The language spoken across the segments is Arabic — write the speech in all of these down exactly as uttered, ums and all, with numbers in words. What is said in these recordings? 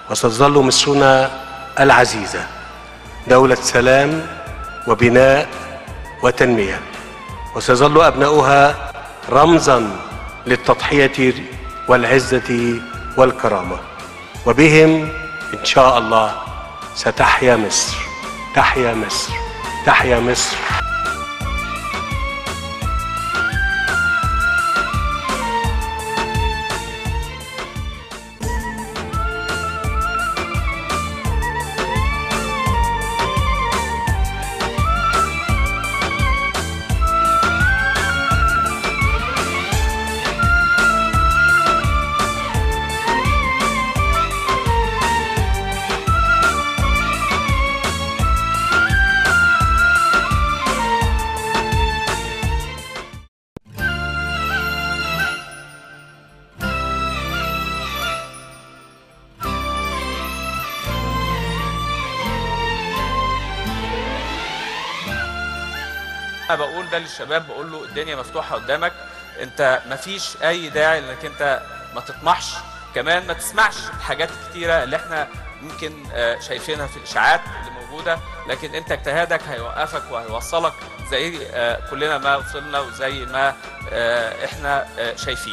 وستظل مصرنا العزيزة دولة سلام وبناء وتنمية، وسيظل أبناؤها رمزاً للتضحية والعزة والكرامة، وبهم إن شاء الله ستحيا مصر. تحيا مصر، تحيا مصر. أنا بقول ده للشباب، بقول له الدنيا مفتوحة قدامك، انت مفيش اي داعي انك انت ما تطمحش، كمان ما تسمعش الحاجات الكتيرة اللي احنا ممكن شايفينها في الاشاعات اللي موجودة، لكن انت اجتهادك هيوقفك وهيوصلك زي كلنا ما وصلنا وزي ما احنا شايفين.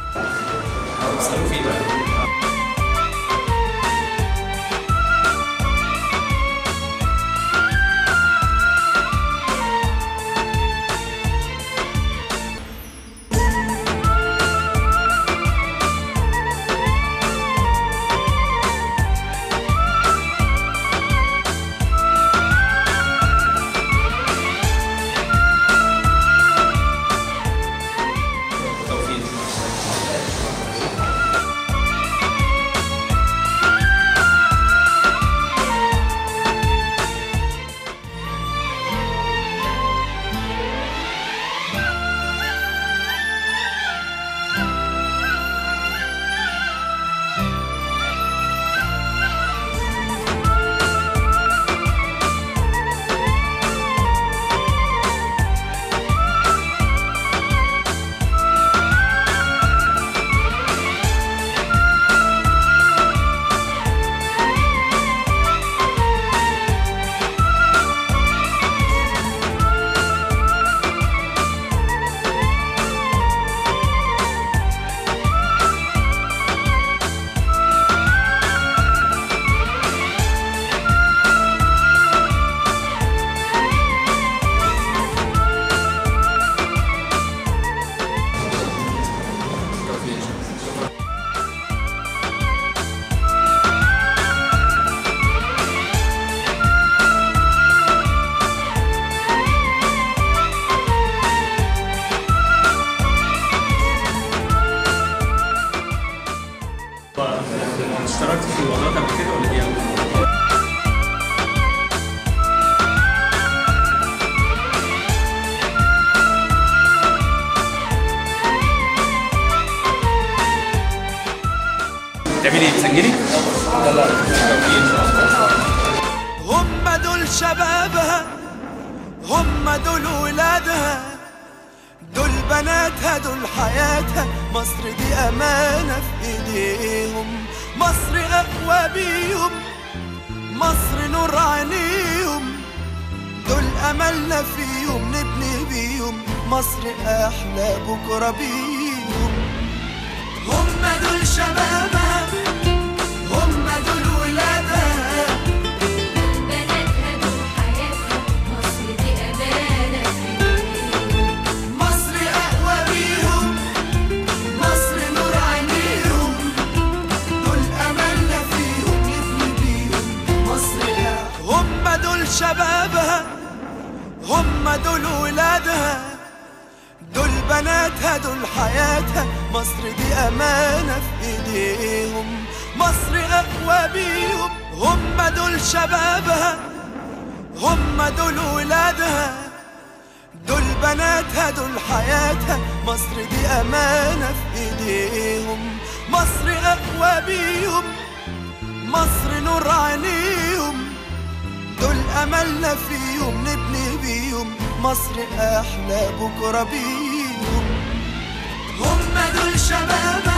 اشتركت في وضعات قبل كده ولا دي أول مرة؟ بتعملي ايه؟ بتسجلي؟ لا لا هم دول شبابها، هم دول ولادها، دول بناتها، دول حياتها. مصر دي أمانة في إيديهم، مصر أقوى بيهم، مصر نور عينيهم، دول أملنا فيهم نبني بيهم مصر أحلى بكرة بيهم. هم دول شبابها، هم دول ولادها، بناتها دول حياتها. مصر دي أمانة في إيديهم، مصر أقوى بيهم، مصر نور عينيهم، دول أملنا فيهم نبني بيهم مصر أحلى. هم دول شبابها، هم دول ولادها، دول بناتها، دول حياتها. مصر دي أمانة في إيديهم، مصر أقوى بيهم. هم دول شبابها، هم دول ولادها، دول بناتها، دول حياتها. مصر دي أمانة في إيديهم، مصر أقوى بيهم، مصر نور عينيهم، دول أملنا فيهم نبني بيهم مصر أحلى بكرة بيهم. هم دول شباب